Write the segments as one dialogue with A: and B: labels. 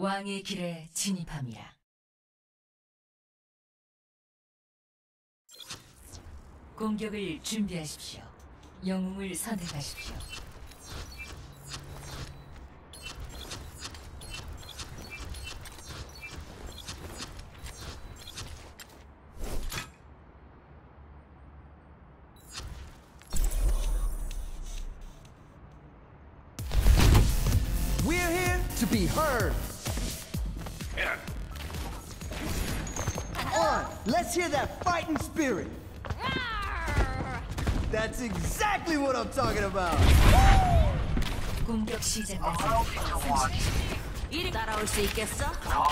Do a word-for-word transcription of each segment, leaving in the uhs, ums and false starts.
A: 왕의 길에 진입합니다. 공격을 준비하십시오. 영웅을 선택하십시오.
B: We're here to be heard. On, let's hear that fighting spirit. That's exactly what I'm talking about.
A: 공격 시작까지
C: 이리 따라올 수 있겠어?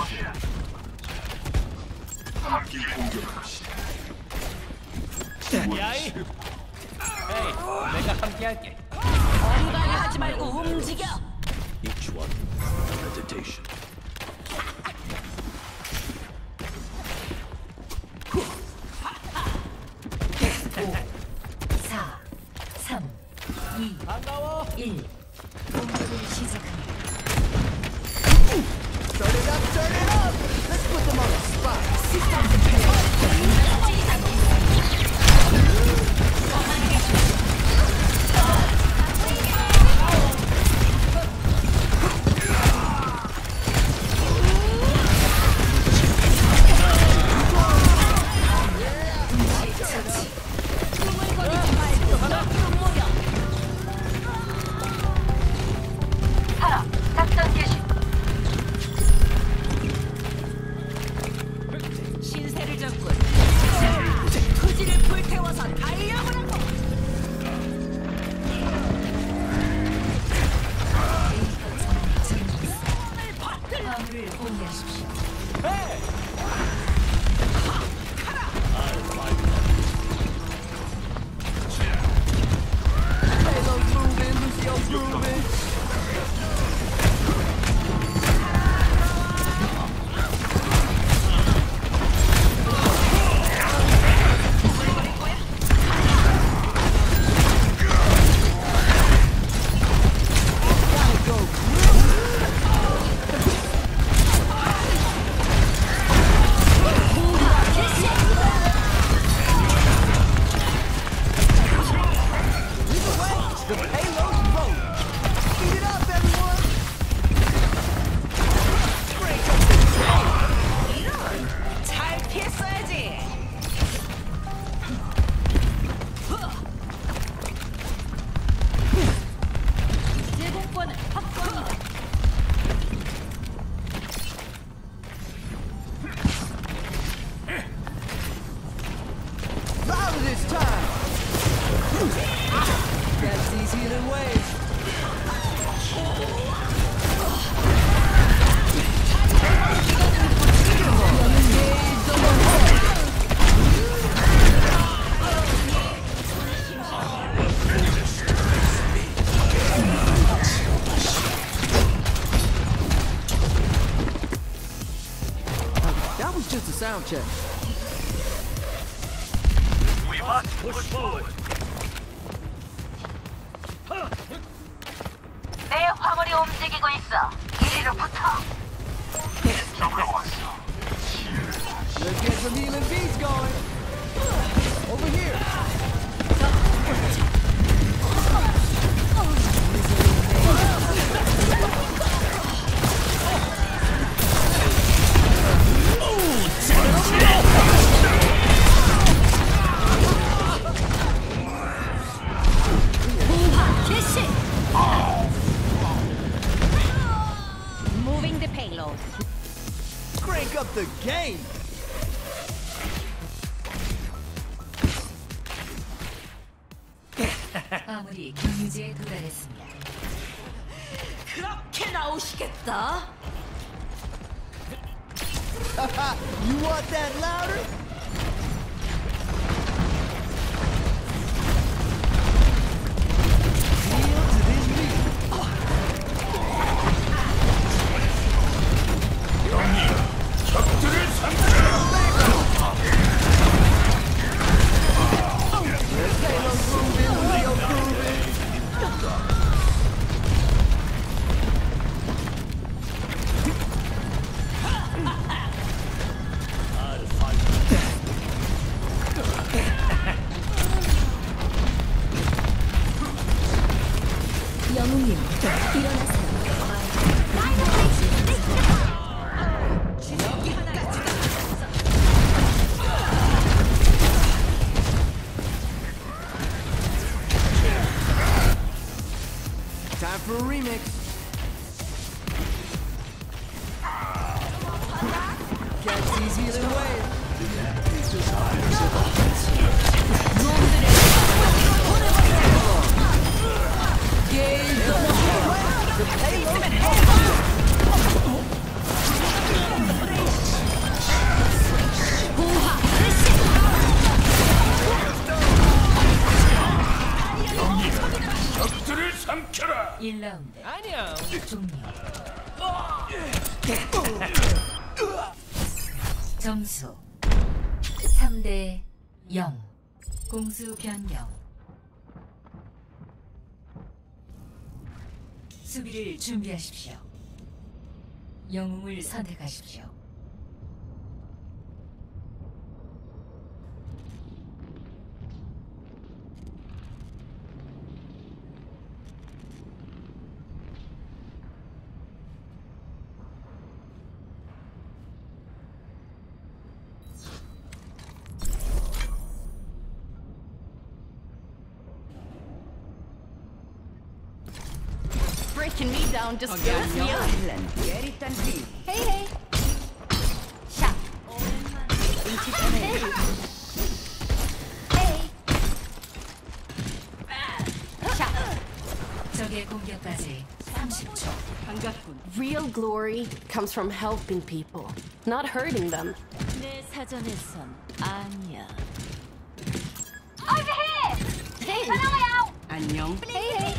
D: 함께 공격합시다.
E: 야이! 에이, 내가 함께할게.
C: 어리바리 하지 말고 움직여.
D: Each one, meditation.
A: 사, 삼, 이,
E: 반가워.
A: 일. 공격을 시작합니다.
B: Turn it up, turn it up. Let's put them on the spot.
C: 신세를 졌군. 토지를 불태워서 달려보라고.
A: 화물을 공개하십시오.
B: Halo's moving, Lucio's grooving. The payload's rolling. Speed it up, everyone.
C: 잘 피했어야지. 제공권은 확보입니다.
B: Louder this time. That's these healing waves. That was just a sound check.
D: We must push forward.
C: 내 화물이 움직이고 있어. 이리로 붙어.
B: Let's get some healing beats going. Over here.
C: 개시. Moving the payload.
B: Crank up the game.
A: 화물이 경유지에 도달했습니다.
C: 그렇게 나오시겠다.
B: You want that louder? Kneel to this beat.
D: 적들을 상대하라.
B: Halo's moving, Lucio's grooving.
F: 영웅이여 일어나세요.
B: Time for a remix. Catch these healing waves. Gaze up. The payload.
D: 적들을 삼켜라.
A: 일 라운드
E: 안녕.
A: 종료. 점수 삼 대 영. 공수 변경. 수비를 준비하십시오. 영웅을 선택하십시오.
F: Breaking me down just fills me up. Hey, hey. 샷. Hey. Hey. 샷.
A: 적의 공격까지 삼십 초.
G: Real glory comes from helping people, not hurting them.
F: 내 사전에선 아니야.
C: Over here!
G: Hey,
C: 나와요!
G: 안녕.
F: Hey, hey.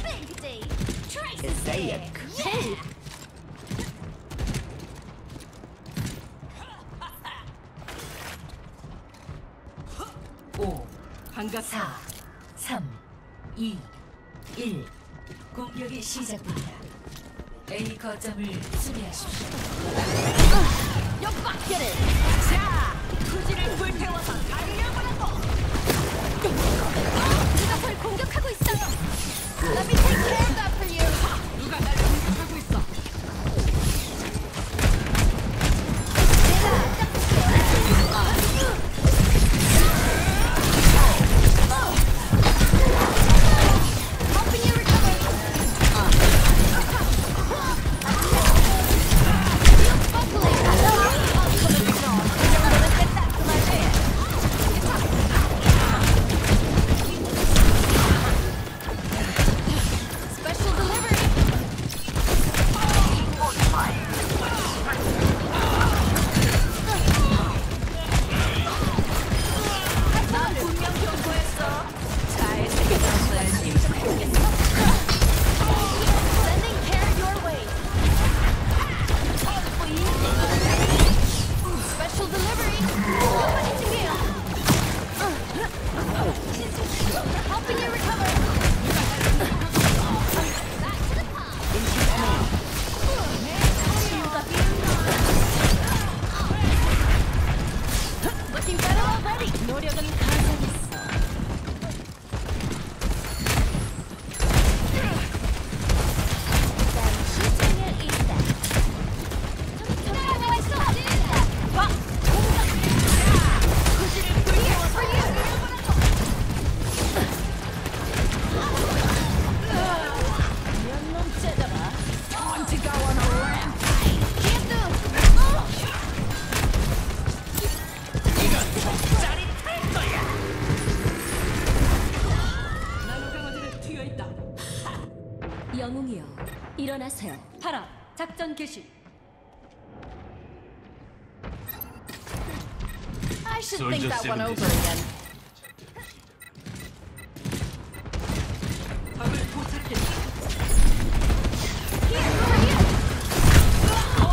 G: Hey.
A: 오, 사, 삼, 이, 일. 공격이 시작됩니다. A 거점을 수비하십시오.
F: 옆바퀴를. 자, 구지를 불태워서 달려보라고. 누가 절 공격하고 있어요. Let me take care of that for you. 누가 날 공격하고 있어. Helping you recover. Special delivery. 나 분명 경고했어. 잘 생각해봤어야지. Sending care your way. Special delivery. Nobody to heal. Helping you recover. Back to the pond. Looking better already. 노력은 가상했어. 시장에 있다. 나와 있어. 와, 공격. 구지를 불태워서 몇 놈째더라. Want to go on a rampage? Can't do. 영웅이여, 일어나세요. 파라, 작전 개시. I should think that one over again. Here, over here.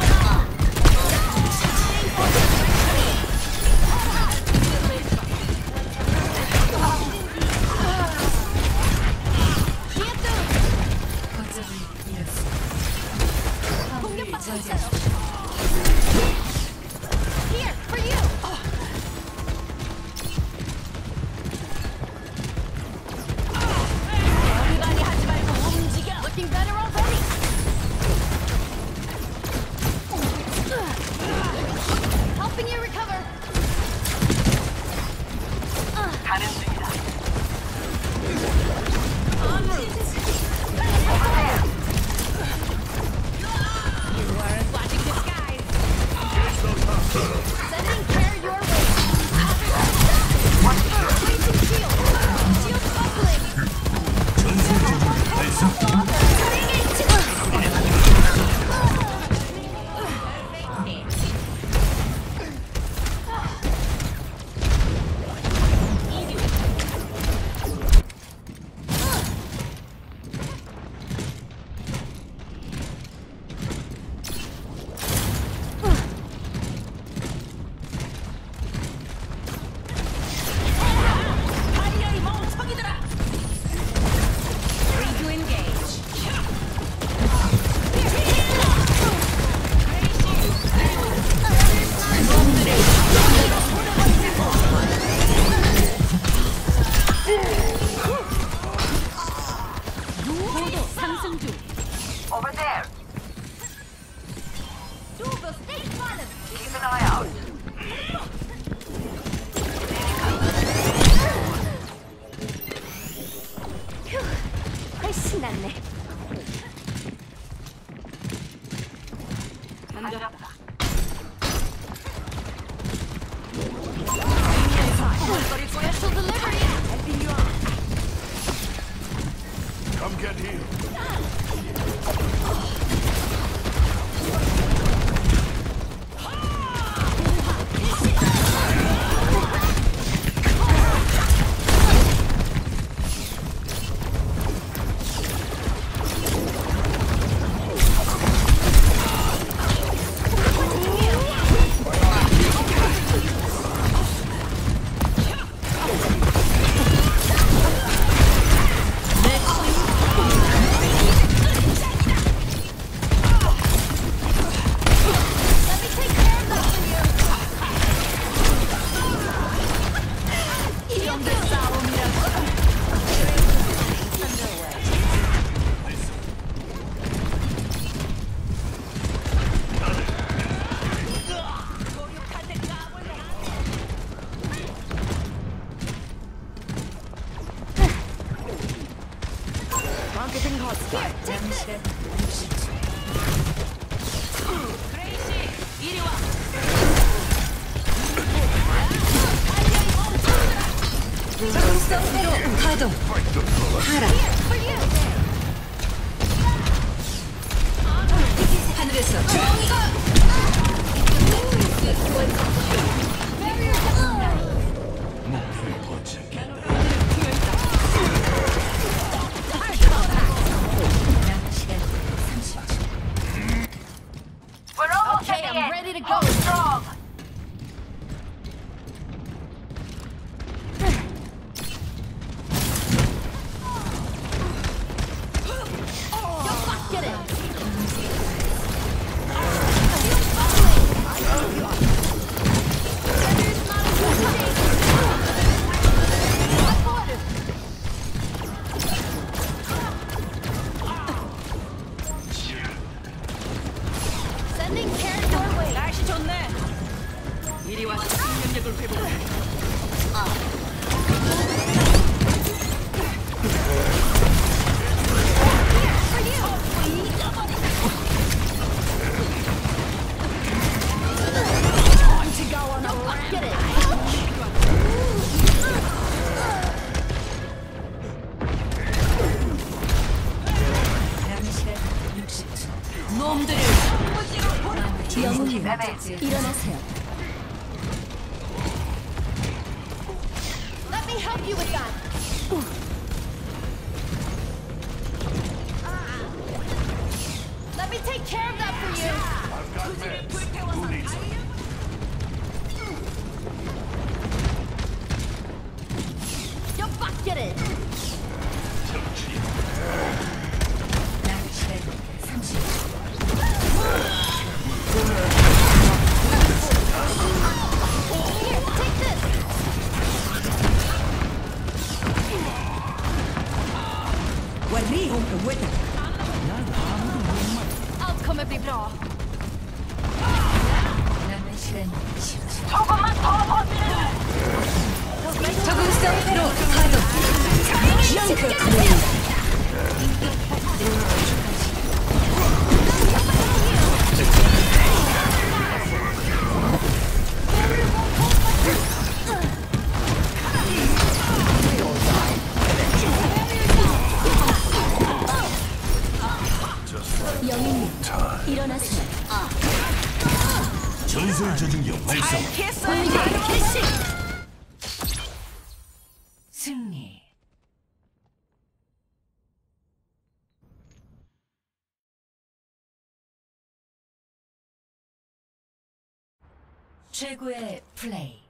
F: Can't do.
A: 거점을 잃었습니다. 화물을 저지하십시오.
F: Here, for you.
C: Over there. Keep an eye out.
F: 훨씬 낫네.
C: 반갑다.
D: Come get healed.
F: Marketing hostile.
A: 남은 시간 육십 초. 적응성대로 가동. 하라. 하늘에서 정의가. 남은 시간 삼십 초.
C: We're almost
F: Okay,
C: at the
F: I'm
C: end.
F: ready to go.
C: Hold strong.
F: Get it. Sending care your way. 날씨 좋네. 이리 와서 생명력을 회복해. Get it.
A: 남은 시간 육십 초.
F: 놈들을
A: 영웅이
F: 일어나세요. Let me help you with that. Let me take care of that for you.
D: I've got meds. Who needs them?
F: Yo, fuck, get it.
A: 남은 시간 삼십 초.
F: Here, take this. Allt kommer bli bra.
A: 남은 시간 십 초.
C: 조금만 더 버티는.
A: 적응성대로 가동. 영크.
F: 영웅님, 일어나세요.
D: 전설 저증력 발성.
F: 분위기 개시.
A: 승리. 최고의 플레이.